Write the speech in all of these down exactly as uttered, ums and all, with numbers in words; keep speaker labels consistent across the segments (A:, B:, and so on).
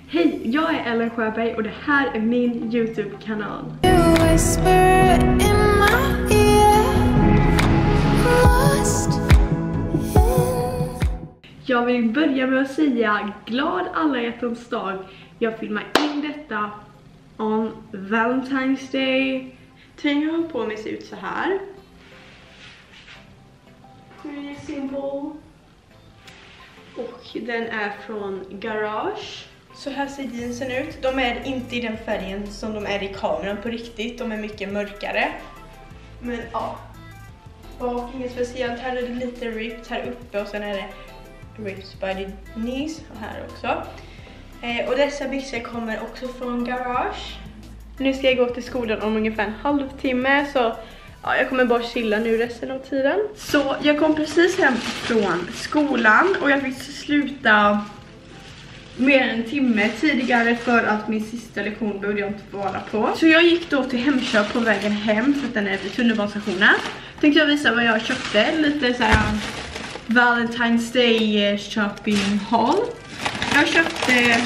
A: Hej, jag är Ellen Sjöberg och det här är min YouTube-kanal. Jag vill börja med att säga glad alla hjärtans dag. Jag filmar in detta on Valentine's Day. Tröjan jag har på mig ser ut så här. Pretty simple. Och den är från Garage. Så här ser jeansen ut. De är inte i den färgen som de är i kameran på riktigt. De är mycket mörkare. Men ja. Bak inget speciellt. Här är det lite ripped här uppe. Och sen är det ripped by the knees. Och här också. Eh, och dessa byxor kommer också från Garage. Nu ska jag gå till skolan om ungefär en halvtimme. Så ja, jag kommer bara chilla nu resten av tiden. Så jag kom precis hem från skolan. Och jag fick sluta mer än en timme tidigare för att min sista lektion behövde jag inte vara på. Så jag gick då till Hemköp på vägen hem för att den är vid tunnelbanestationen. Tänkte jag visa vad jag köpte. Lite så här Valentine's Day shopping haul. Jag köpte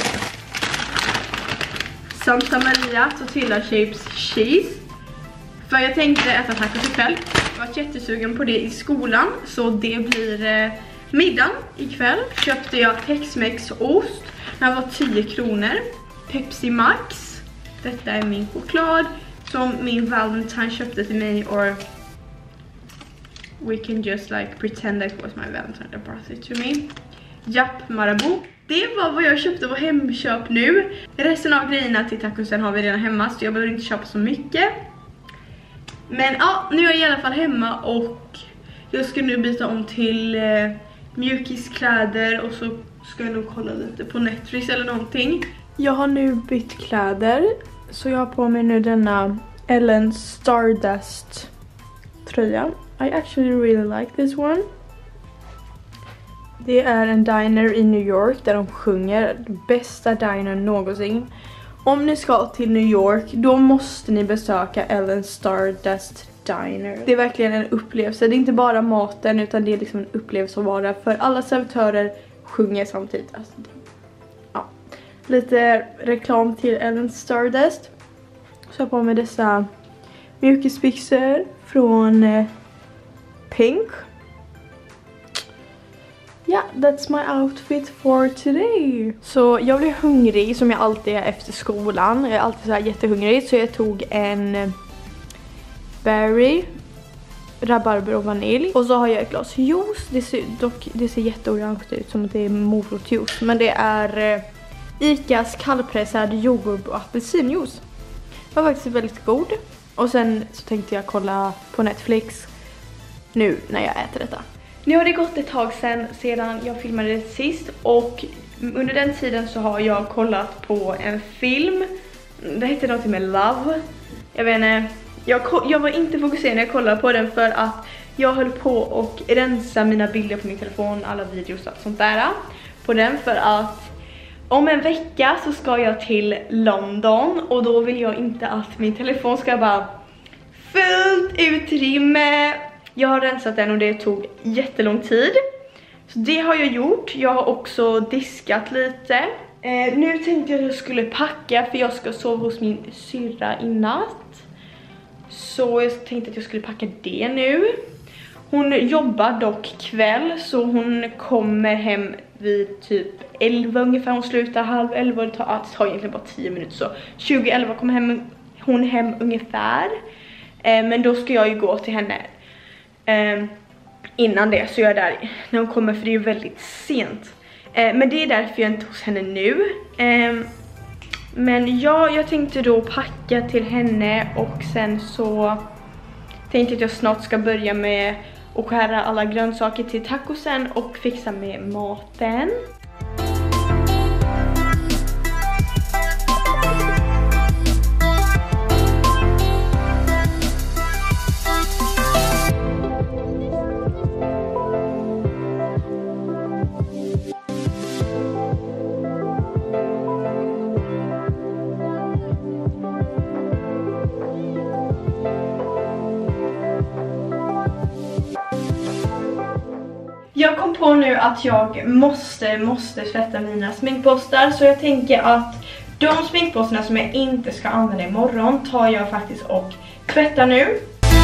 A: Santa Maria Tortilla Chips Cheese. För jag tänkte äta tacos ikväll. Jag var jättesugen på det i skolan. Så det blir eh, middagen ikväll. Köpte jag Tex-Mex ost. Den var tio kronor. Pepsi Max. Detta är min choklad som min Valentine köpte till mig. Or we can just like pretend that it was my Valentine that brought it to me. Japp, Marabou. Det var vad jag köpte på Hemköp nu. Resten av grejerna till tacosen har vi redan hemma. Så jag behöver inte köpa så mycket. Men ja, nu är jag i alla fall hemma. Och jag ska nu byta om till eh, mjukiskläder. Och så ska jag nog kolla lite på Netflix eller någonting. Jag har nu bytt kläder. Så jag har på mig nu denna Ellen Stardust tröja. I actually really like this one. Det är en diner i New York där de sjunger. Bästa diner någonsin. Om ni ska till New York, då måste ni besöka Ellen Stardust Diner. Det är verkligen en upplevelse. Det är inte bara maten utan det är liksom en upplevelse att vara där. För alla servitörer sjunger samtidigt. Alltså, ja. Lite reklam till Ellen Stardust. Så jag har på mig dessa mjukisbyxor från eh, Pink. Ja, yeah, that's my outfit for today. Så jag blev hungrig som jag alltid är efter skolan. Jag är alltid så här jättehungrig. Så jag tog en berry, rabarber och vanilj. Och så har jag ett glas juice. Det ser, dock, det ser jätteorange ut som att det är morotjuice. Men det är eh, Icas kallpressad yoghurt och apelsinjuice. Det var faktiskt väldigt god. Och sen så tänkte jag kolla på Netflix nu när jag äter detta. Nu har det gått ett tag sedan, sedan jag filmade det sist. Och under den tiden så har jag kollat på en film. Det heter något med Love. Jag vet inte. Jag, jag var inte fokuserad när jag kollade på den för att jag höll på och rensa mina bilder på min telefon, alla videos och sånt där på den för att om en vecka så ska jag till London och då vill jag inte att min telefon ska bara fullt utrymme. Jag har rensat den och det tog jättelång tid. Så det har jag gjort. Jag har också diskat lite. Eh, nu tänkte jag att jag skulle packa för jag ska sova hos min syrra i natt. Så jag tänkte att jag skulle packa det nu. Hon jobbar dock kväll så hon kommer hem vid typ elva ungefär. Hon slutar halv elva. Det tar, det tar egentligen bara tio minuter så. tjugo elva kommer hem, hon hem ungefär. Eh, men då ska jag ju gå till henne. Eh, innan det så jag är där när hon kommer för det är ju väldigt sent. Eh, men det är därför jag inte är hos henne nu. Eh, men ja, jag tänkte då packa till henne och sen så tänkte jag att jag snart ska börja med att skära alla grönsaker till tacosen och fixa med maten. Jag kom på nu nu att jag måste, måste tvätta mina sminkpostar. Så jag tänker att de sminkpostarna som jag inte ska använda imorgon tar jag faktiskt och tvättar nu.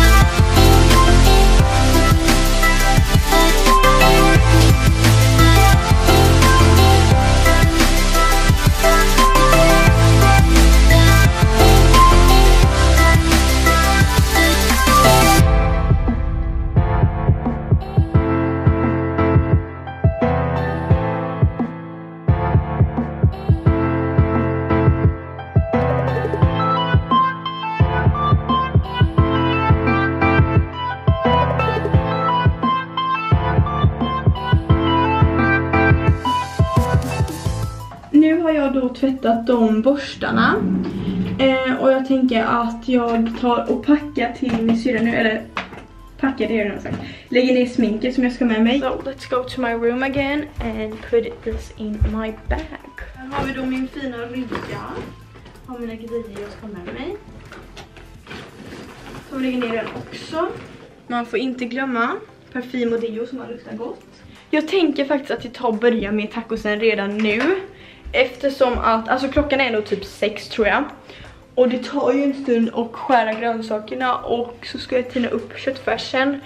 A: Nu har jag då tvättat de borstarna. Eh, och jag tänker att jag tar och packar till min syra nu. Eller packar, det är det sagt. Lägger ner sminket som jag ska med mig. So let's go to my room again and put this in my bag. Här har vi då min fina rygga. Har mina grejer jag ska med mig. Så vi lägger ner den också. Man får inte glömma parfym och deo som har luktat gott. Jag tänker faktiskt att jag tar och börjar med tacosen redan nu. Eftersom att, alltså klockan är nog typ sex tror jag. Och det tar ju en stund att skära grönsakerna. Och så ska jag tina upp köttfärsen.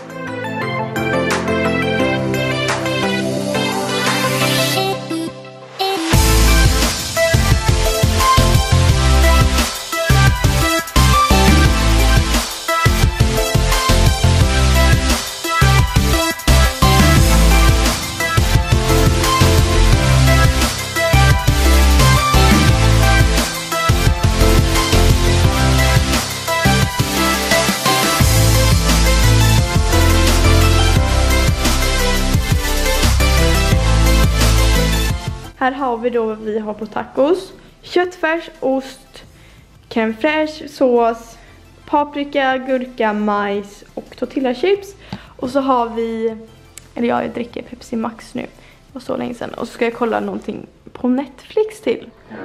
A: Här har vi då vad vi har på tacos. Köttfärs, ost, crème fraîche, sås, paprika, gurka, majs och tortillachips. Och så har vi, eller ja, jag dricker Pepsi Max nu. Det var så länge sedan. Och så ska jag kolla någonting på Netflix till.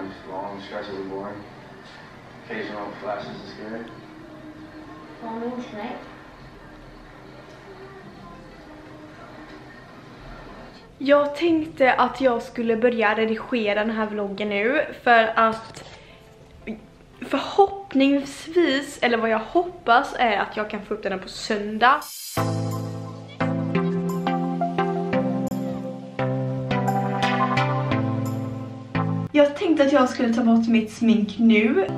A: Jag tänkte att jag skulle börja redigera den här vloggen nu för att förhoppningsvis, eller vad jag hoppas är att jag kan få upp den på söndag. Jag tänkte att jag skulle ta bort mitt smink nu.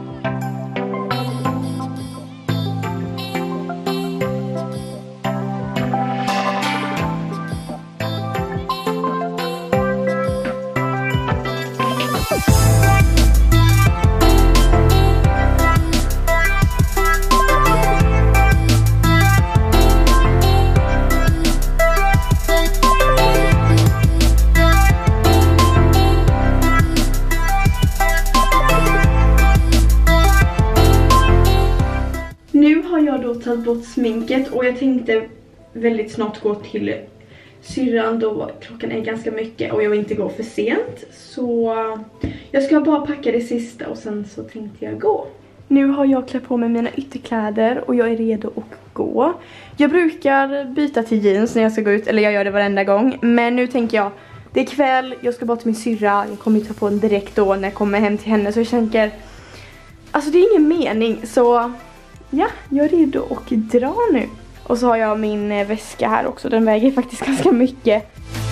A: Tagit bort sminket och jag tänkte väldigt snart gå till syrran då klockan är ganska mycket och jag vill inte gå för sent. Så jag ska bara packa det sista och sen så tänkte jag gå. Nu har jag klätt på mig mina ytterkläder och jag är redo att gå. Jag brukar byta till jeans när jag ska gå ut, eller jag gör det varenda gång. Men nu tänker jag, det är kväll, jag ska bara till min syrra. Jag kommer ta på den direkt då när jag kommer hem till henne. Så jag tänker, alltså det är ingen mening. Så ja, jag är redo att dra nu. Och så har jag min väska här också. Den väger faktiskt ganska mycket.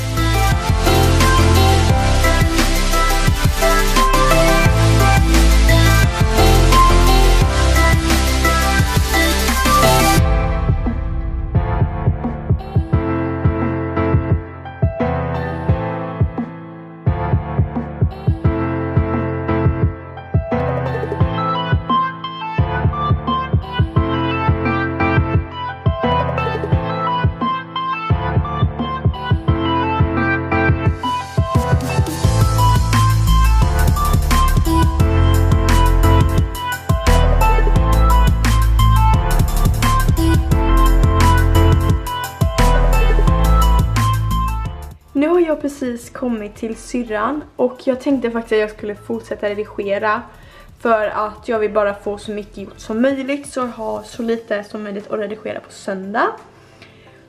A: Nu har jag precis kommit till syrran och jag tänkte faktiskt att jag skulle fortsätta redigera för att jag vill bara få så mycket gjort som möjligt så jag har så lite som möjligt att redigera på söndag.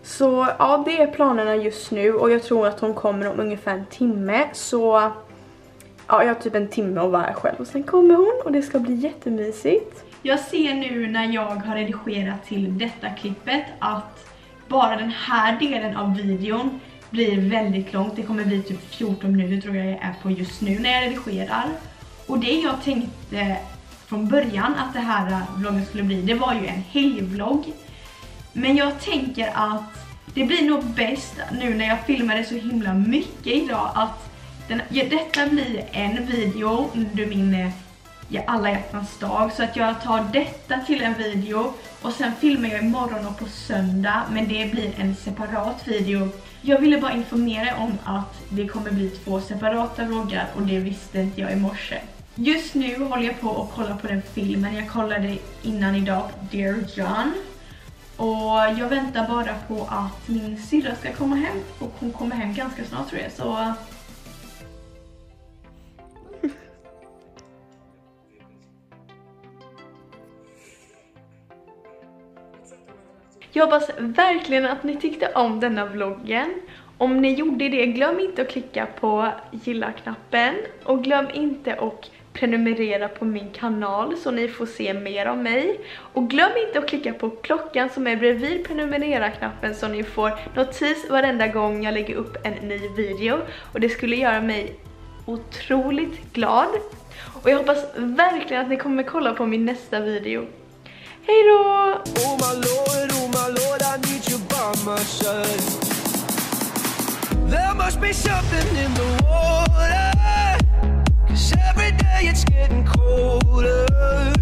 A: Så ja, det är planerna just nu och jag tror att hon kommer om ungefär en timme. Så ja, jag har typ en timme att vara själv och sen kommer hon och det ska bli jättemysigt. Jag ser nu när jag har redigerat till detta klippet att bara den här delen av videon blir väldigt långt. Det kommer bli typ fjorton minuter tror jag jag är på just nu när jag redigerar. Och det jag tänkte från början att det här vloggen skulle bli, det var ju en helgvlogg. Men jag tänker att det blir nog bäst nu när jag filmade så himla mycket idag att den, ja, detta blir en video under min ja, alla hjärtans dag. Så att jag tar detta till en video och sen filmar jag imorgon och på söndag. Men det blir en separat video. Jag ville bara informera om att det kommer bli två separata vloggar och det visste inte jag i morse. Just nu håller jag på att kolla på den filmen. Jag kollade innan idag Dear John. Och jag väntar bara på att min syrra ska komma hem. Och hon kommer hem ganska snart tror jag. Så... Jag hoppas verkligen att ni tyckte om denna vloggen. Om ni gjorde det, glöm inte att klicka på gilla-knappen. Och glöm inte att prenumerera på min kanal så ni får se mer av mig. Och glöm inte att klicka på klockan som är bredvid prenumerera-knappen så ni får notis varenda gång jag lägger upp en ny video. Och det skulle göra mig otroligt glad. Och jag hoppas verkligen att ni kommer kolla på min nästa video. Hej då!
B: Oh my lord, oh my lord, I need you by my side. There must be something in the water, 'cause every day it's getting colder.